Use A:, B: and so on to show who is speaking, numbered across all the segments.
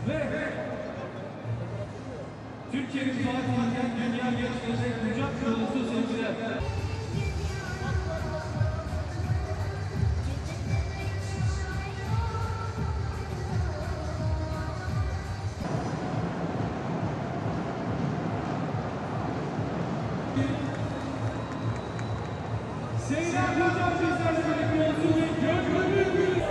A: Ve Türkiye'nin Fatih'ten dünya geçmeyecek kucak dolusu sevgiler. Seyran Hocam bizlerle birlikte olsun ve gönlümü büyüsün.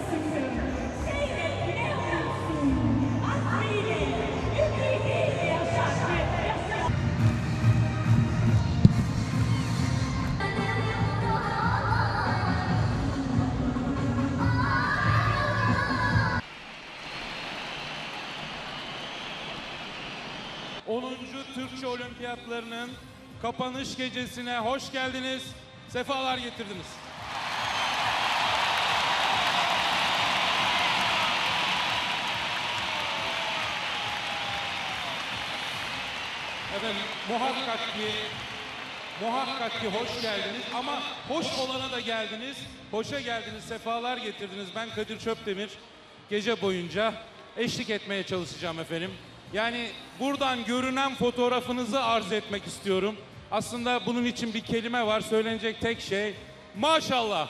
B: Türkçe Olimpiyatlarının kapanış gecesine hoş geldiniz, sefalar getirdiniz. Efendim muhakkak ki hoş geldiniz ama hoş olana da geldiniz, hoşa geldiniz, sefalar getirdiniz. Ben Kadir Çöpdemir, gece boyunca eşlik etmeye çalışacağım efendim. Yani buradan görünen fotoğrafınızı arz etmek istiyorum. Aslında bunun için bir kelime var, söylenecek tek şey maşallah.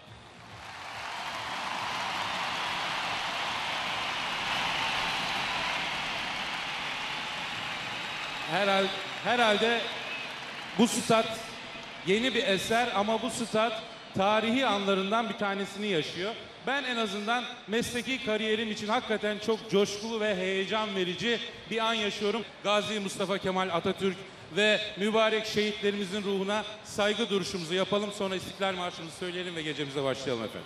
B: Herhalde bu stat yeni bir eser ama bu stat tarihi anlarından bir tanesini yaşıyor. Ben en azından mesleki kariyerim için hakikaten çok coşkulu ve heyecan verici bir an yaşıyorum. Gazi Mustafa Kemal Atatürk ve mübarek şehitlerimizin ruhuna saygı duruşumuzu yapalım. Sonra İstiklal Marşımızı söyleyelim ve gecemize başlayalım efendim.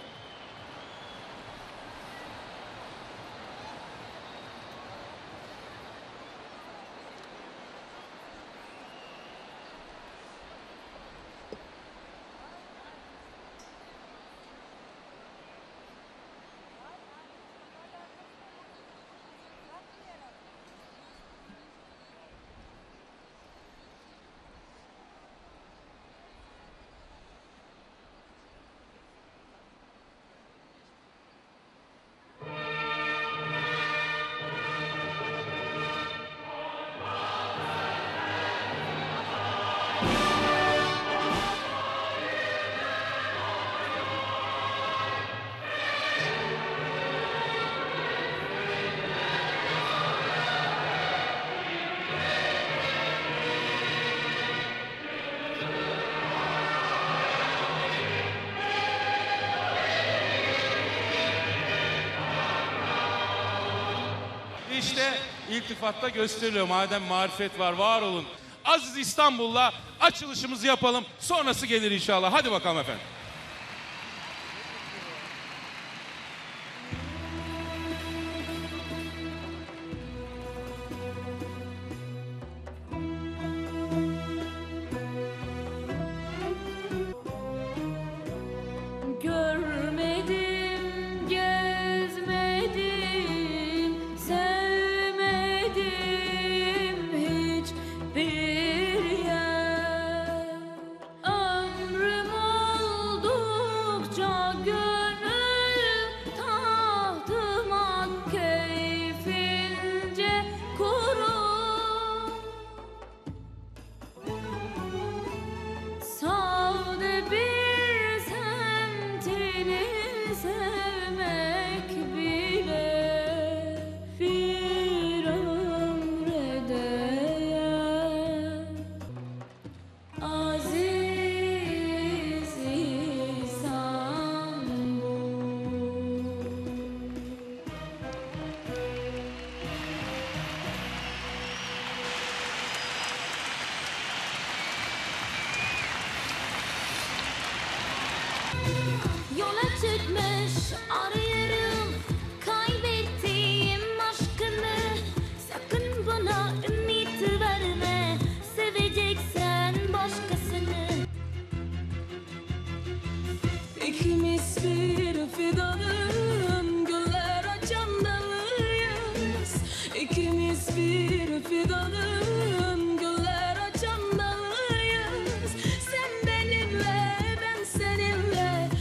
B: İşte iltifatta gösteriliyor. Madem marifet var olun. Aziz İstanbul'la açılışımızı yapalım. Sonrası gelir inşallah. Hadi bakalım efendim.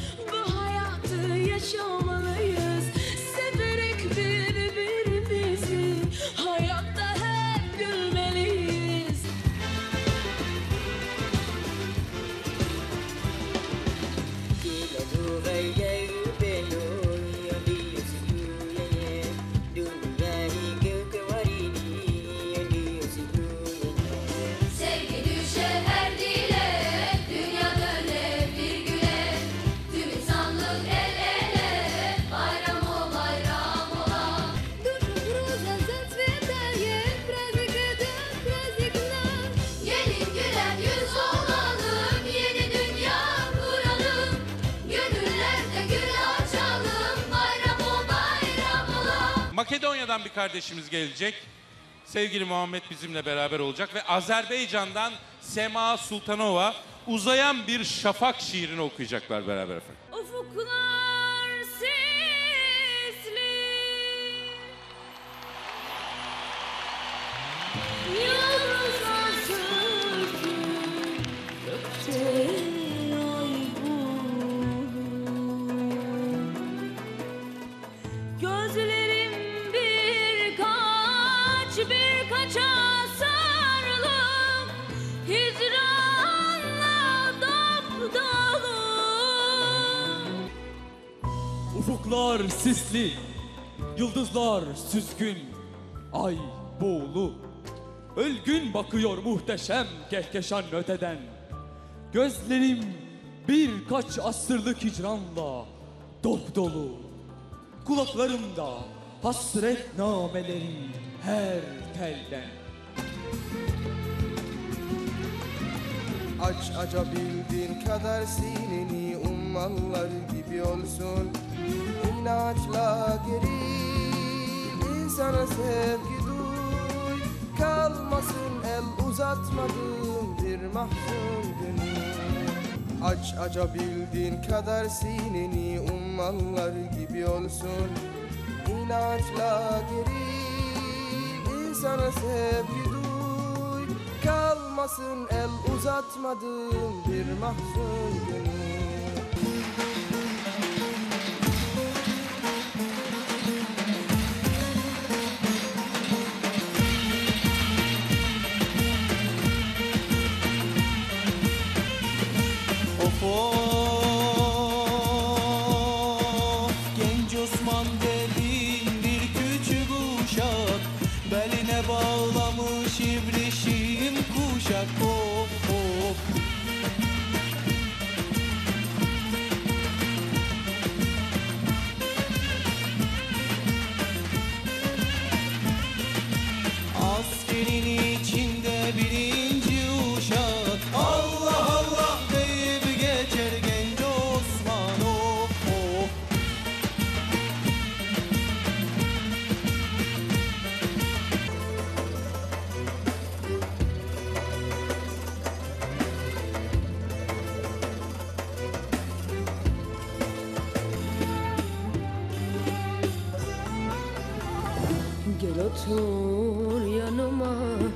C: Severek birbirimizi
B: Makedonya'dan bir kardeşimiz gelecek. Sevgili Muhammed bizimle beraber olacak ve Azerbaycan'dan Sema Sultanova Uzayan Bir Şafak şiirini okuyacaklar beraber efendim.
C: Ufuklar sisli, yıldızlar sökük, gökte ay bulur. Gözlerim birkaça sarılıp hicranla dapdolu.
D: Ufuklar sisli, yıldızlar süzgün, ay buğulu. Ölgün bakıyor muhteşem kehkeşan öteden. Gözlerim birkaç asırlık hicranla dop dolu. Kulaklarımda hasret nameleri her telden.
E: Aç açabildiğin kadar sineni ummanlar gibi olsun. İnatla geril, insana sevgi duy. Kalmasın el uzatmadığım bir mahzun gönül. Aç açabildiğin kadar sineni ummanlar gibi olsun. İnatla geril, insana sevgi duy. Kalmasın el uzatmadığım bir mahzun gönül.
F: Of genç Osman dedin bir küçük uşak, beline bağlamış ibrişim kuşak. Of askerin içinde birinci uşak, Allah Allah deyip geçer genç Osman. Of
C: Gel otur yanıma,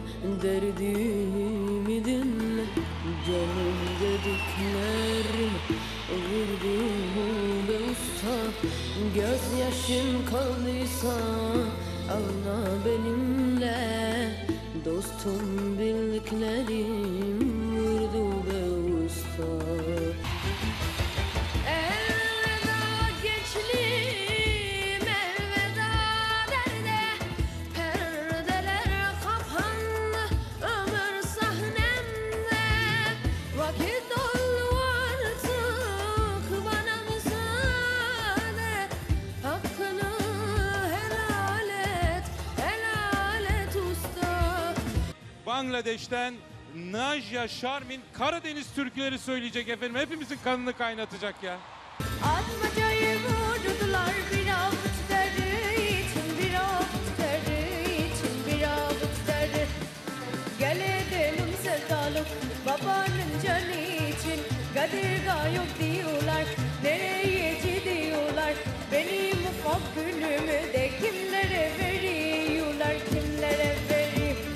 C: derdimi dinle. Canım dediklerime vurdum be usta. Gözyaşın kaldıysa ağla benimle. Dostum bildiklerim vurdu be usta. Elveda gençliğim, elveda derde. Perdeler kapandı ömür sahnemde. Vakit doldu artık bana müsaade. Hakkını helal et usta.
B: Bangladeş'ten Najya Sharmin Karadeniz türküleri söyleyecek efendim. Hepimizin kanını kaynatacak ya.
C: Atmacayı vurdular bir avuç derdi için, bir avuç derdi için, bir avuç derdi. Gel edelim sevdalık babanın canı için. Kadirga yok diyorlar, nereye gidiyorlar? Benim ufak gülümü de kimlere veriyorlar, kimlere veriyor?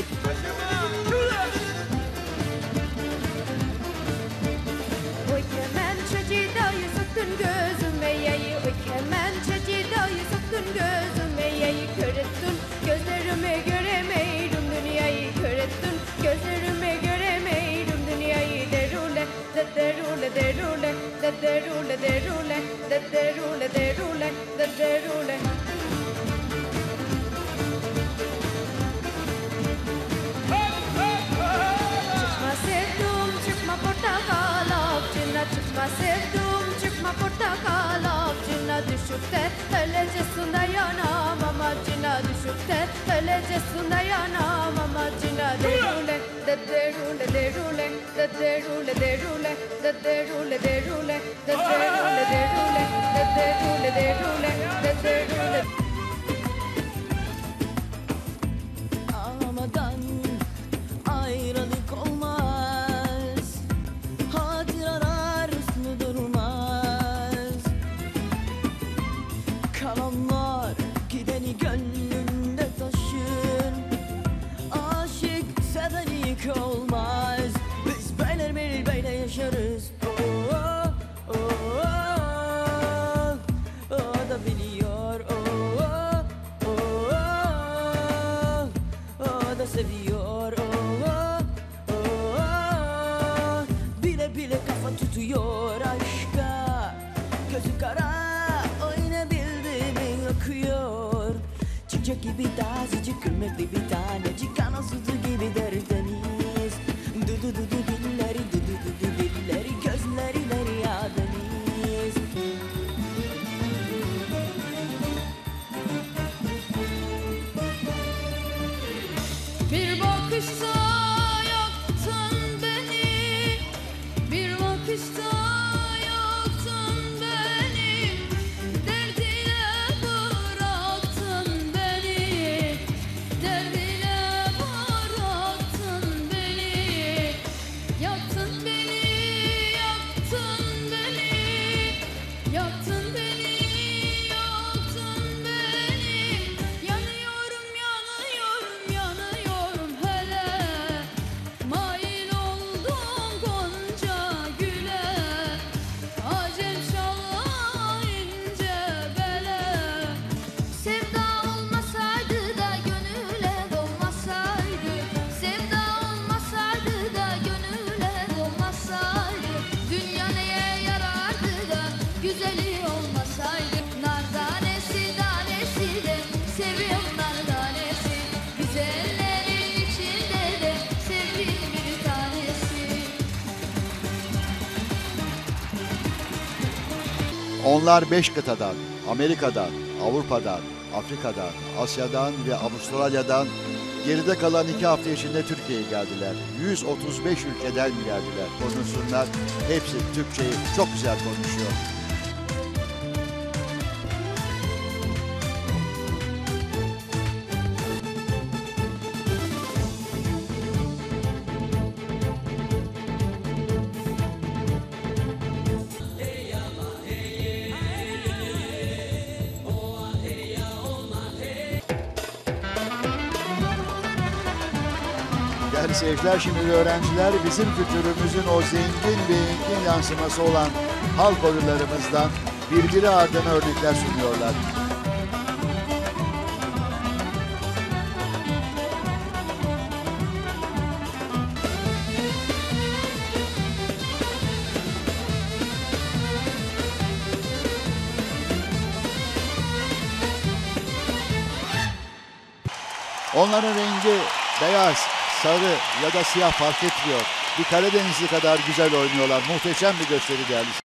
C: Oy kemençe cidayı soktun gözüme yayı. Oy kemençe cidayı soktun gözüme yayı. Kör ettin gözlerime göremeydim dünyayı. Kör ettin gözlerime göremeydim dünyayı. Derule de derule derule de derule derule de derule derule de derule. Çıkma sevdum çıkma portakal avcına. Çıkma sevdum çıkma portakal avcına. Düşüp de öleceksin dayanamam amacına. Düşüp de öleceksin dayanamam amacına. Derule de derule derule de derule derule de derule derule de derule derule de derule derule de derule.
G: seviyor. Oh, oh, oh. Bile bile kafa tutuyor aşka. Gözü kara oynabildi mi akıyor. Çiçek gibi tazecik kıymetli bir tanecik, kana suzu gibi derdeniz. Du du du du dilleri, du du du du dilleri, gözleri ya deniz.
C: Bir bakışta yaktın beni, bir bakışta yaktın beni, derdine bıraktın beni, derdine bıraktın beni, yaktın beni, yaktın beni, yaktın beni, yaktın beni, yanıyorum, yanıyorum, yanıyorum hele, mail oldum gonca güle, acem şala ince bele. Sevda olmasaydı da gönüle dolmasaydı, sevda olmasaydı da gönüle dolmasaydı, dünya neye yarardı da güzeli olmasaydı. Nar tanesi tanesi de seviyorum, nar tanesi, güzellerin içinde de sevdiğim bir tanesi.
H: Onlar 5 kıtadan, Amerika'dan, Avrupa'dan, Afrika'dan, Asya'dan ve Avustralya'dan geride kalan 2 hafta içinde Türkiye'ye geldiler. 135 ülkeden geldiler. Konuşsunlar. Hepsi Türkçeyi çok güzel konuşuyor. Değerli seyirciler, şimdi öğrenciler bizim kültürümüzün o zengin ve engin yansıması olan halk oyunlarımızdan birbiri ardına örnekler sunuyorlar. Onların rengi beyaz, sarı ya da siyah fark etmiyor. Bir Karadenizli kadar güzel oynuyorlar. Muhteşem bir gösteri değerli.